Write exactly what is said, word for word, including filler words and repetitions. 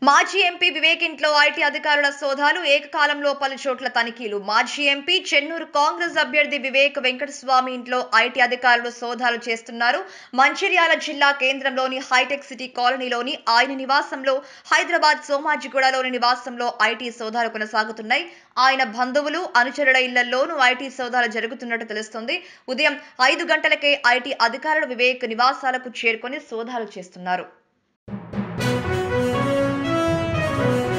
మాజీ ఎంపీ వివేక్ ఇంట్లో ఐటీ అధికారుల సోదాలు, ఏకకాలంలో పలు చోట్ల తనిఖీలు. మాజీ ఎంపీ చెన్నూరు కాంగ్రెస్ అభ్యర్థి వివేక్ వెంకటస్వామి ఇంట్లో ఐటీ అధికారులు సోదాలు చేస్తున్నారు. మంచిర్యాల జిల్లా కేంద్రంలోని హైటెక్ సిటీ కాలనీలోని ఆయన నివాసంలో, హైదరాబాద్ సోమాజిగూడలోని నివాసంలో ఐటీ సోదాలు కొనసాగుతున్నాయి. ఆయన బంధువులు, అనుచరుల ఇళ్లలోనూ ఐటీ సోదాలు జరుగుతున్నట్టు తెలుస్తోంది. ఉదయం ఐదు గంటలకే ఐటీ అధికారులు వివేక్ నివాసాలకు చేరుకొని సోదాలు చేస్తున్నారు.